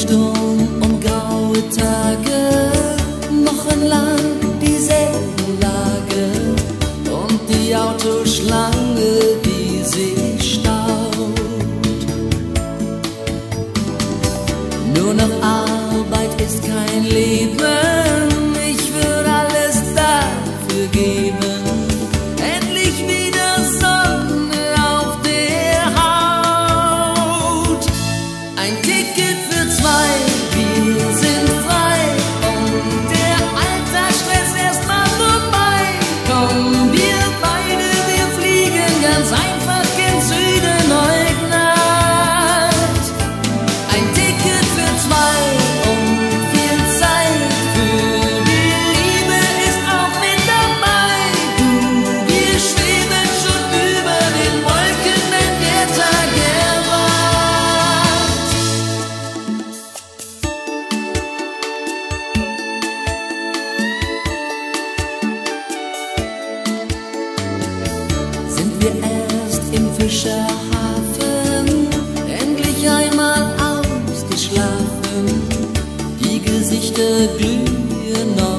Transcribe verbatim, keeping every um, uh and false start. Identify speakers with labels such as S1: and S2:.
S1: Sturm und graue Tage, wochenlang dieselbe Lage und die Autoschlange, die sich staut. Nur noch Arbeit ist kein Leben, ich würde alles dafür geben, endlich wieder Sonne auf der Haut. Ein Ticket für zwei, wir sind frei und der Alltagsstress erstmal vorbei. Komm, wir beide, wir fliegen ganz einfach in Süden heute Nacht. Ein Ticket für zwei und viel Zeit für die Liebe ist auch mit dabei. Du, wir schweben schon über den Wolken, wenn der Tag erwacht. Sind wir erst im Fischerhafen, endlich einmal ausgeschlafen, die Gesichter glühen noch.